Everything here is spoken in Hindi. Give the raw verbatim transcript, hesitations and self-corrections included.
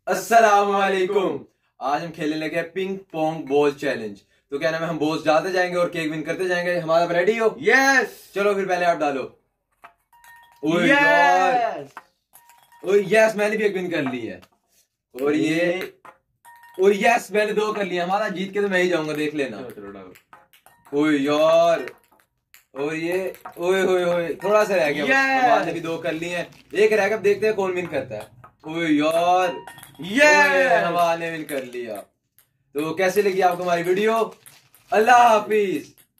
अस्सलाम वालेकुम। आज हम खेलने लगे पिंग पोंग बॉल चैलेंज। तो क्या नाम है, हम बॉल्स डालते जाएंगे और केक विन करते जाएंगे। हमारा रेडी हो? यस। चलो फिर पहले आप डालो। ओए यार, यस ओए यस, मैंने भी एक विन कर ली है। और ये ओए यस, मैंने दो कर लिए। हमारा जीत के तो मैं ही जाऊंगा, देख लेना। चलो डालो। ओए यार, और ये ओए ओए ओए थोड़ा सा रह गया। Yes! हमारे भी दो कर लिए हैं, एक रह गया। अब देखते हैं कौन विन करता है। ओए यार, Yes! हमारे विन कर लिया। तो कैसे लगी आपको हमारी वीडियो? अल्लाह हाफिज।